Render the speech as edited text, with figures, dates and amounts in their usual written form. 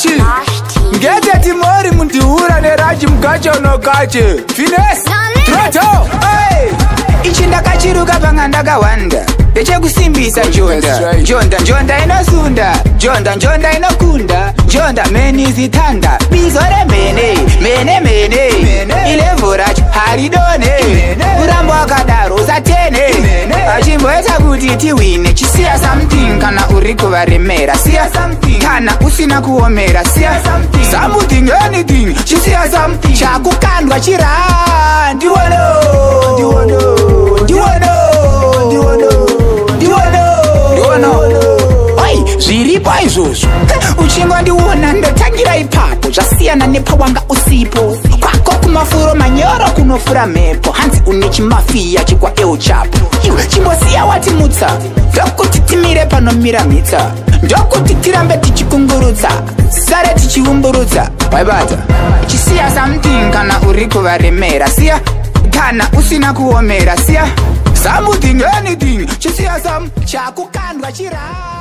Mashi ngete timori mundiura neraji mugacha unokache Finesse Troto hey ichi ndakachiruka panga ndakawanda ndechekusimbisa njonda inosunda njonda inokunda njonda meni zitanda bizo remene mene ilevo racho haridone urambo wakadaro usatene achimboeta kuti tiwine chisiya something kana uri kuvaremera siya something kana usina kuomera siya something anything chisiya something chakukandwa chira ndiwono zviripo izvozvo uchingo ndiwona ndotangira ipapo zvasiyana nepawanga usipo kwako kumafuro manyoro kunofura mhepo hanzi une chimafiya chikwa eo chapo iwe chimbosiya watimutsa ndokuti timire panomira mhitsa ndokuti tirambe tichikungurutsa sare tichiumburutsa waibata chisiya something kana uri kuvaremera siya kana usina kuomera siya something anything chisiya chakukandwa chira